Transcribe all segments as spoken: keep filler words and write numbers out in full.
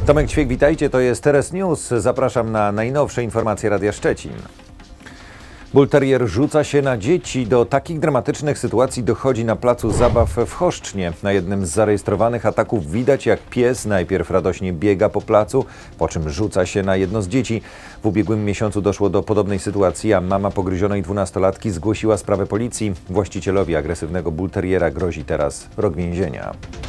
Tomek Ćwiek, witajcie, to jest Teraz News. Zapraszam na najnowsze informacje Radia Szczecin. Bull Terrier rzuca się na dzieci. Do takich dramatycznych sytuacji dochodzi na placu zabaw w Choszcznie. Na jednym z zarejestrowanych ataków widać, jak pies najpierw radośnie biega po placu, po czym rzuca się na jedno z dzieci. W ubiegłym miesiącu doszło do podobnej sytuacji, a mama pogryzionej dwunastolatki zgłosiła sprawę policji. Właścicielowi agresywnego Bull Terriera grozi teraz rok więzienia.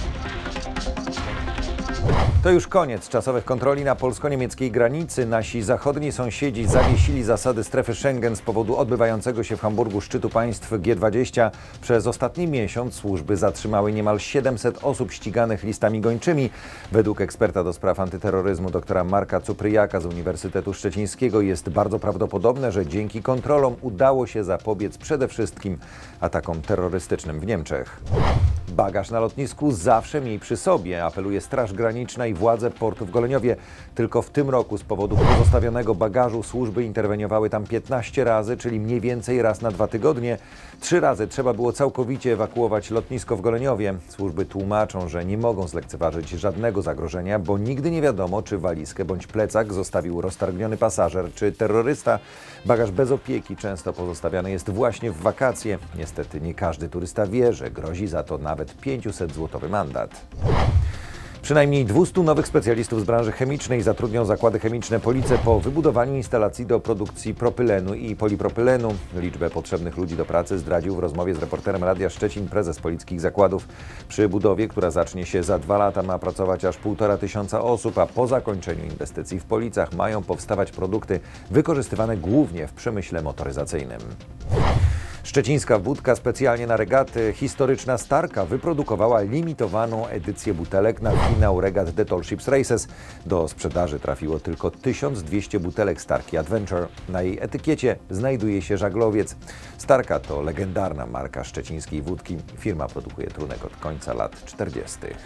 To już koniec czasowych kontroli na polsko-niemieckiej granicy. Nasi zachodni sąsiedzi zawiesili zasady strefy Schengen z powodu odbywającego się w Hamburgu szczytu państw G dwadzieścia. Przez ostatni miesiąc służby zatrzymały niemal siedemset osób ściganych listami gończymi. Według eksperta do spraw antyterroryzmu doktora Marka Cupryjaka z Uniwersytetu Szczecińskiego jest bardzo prawdopodobne, że dzięki kontrolom udało się zapobiec przede wszystkim atakom terrorystycznym w Niemczech. Bagaż na lotnisku zawsze miej przy sobie, apeluje Straż Graniczna i władze portu w Goleniowie. Tylko w tym roku z powodu pozostawionego bagażu służby interweniowały tam piętnaście razy, czyli mniej więcej raz na dwa tygodnie. Trzy razy trzeba było całkowicie ewakuować lotnisko w Goleniowie. Służby tłumaczą, że nie mogą zlekceważyć żadnego zagrożenia, bo nigdy nie wiadomo, czy walizkę bądź plecak zostawił roztargniony pasażer czy terrorysta. Bagaż bez opieki często pozostawiany jest właśnie w wakacje. Niestety nie każdy turysta wie, że grozi za to nawet pięćset złotowy mandat. Przynajmniej dwustu nowych specjalistów z branży chemicznej zatrudnią zakłady chemiczne Police po wybudowaniu instalacji do produkcji propylenu i polipropylenu. Liczbę potrzebnych ludzi do pracy zdradził w rozmowie z reporterem Radia Szczecin prezes polickich zakładów. Przy budowie, która zacznie się za dwa lata, ma pracować aż półtora tysiąca osób, a po zakończeniu inwestycji w Policach mają powstawać produkty wykorzystywane głównie w przemyśle motoryzacyjnym. Szczecińska Wódka specjalnie na regaty Historyczna Starka wyprodukowała limitowaną edycję butelek na finał regat The Tall Ships Races. Do sprzedaży trafiło tylko tysiąc dwieście butelek Starki Adventure. Na jej etykiecie znajduje się żaglowiec. Starka to legendarna marka szczecińskiej wódki. Firma produkuje trunek od końca lat czterdziestych.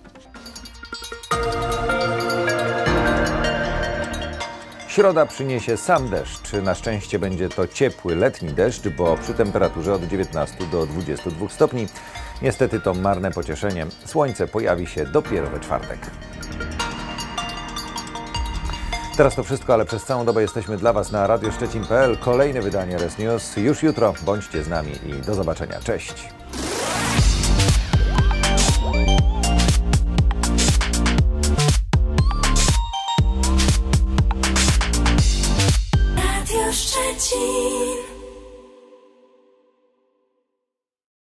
Środa przyniesie sam deszcz. Na szczęście będzie to ciepły, letni deszcz, bo przy temperaturze od dziewiętnastu do dwudziestu dwóch stopni. Niestety to marne pocieszenie. Słońce pojawi się dopiero we czwartek. Teraz to wszystko, ale przez całą dobę jesteśmy dla Was na radio szczecin kropka p l. Kolejne wydanie R S News już jutro. Bądźcie z nami i do zobaczenia. Cześć!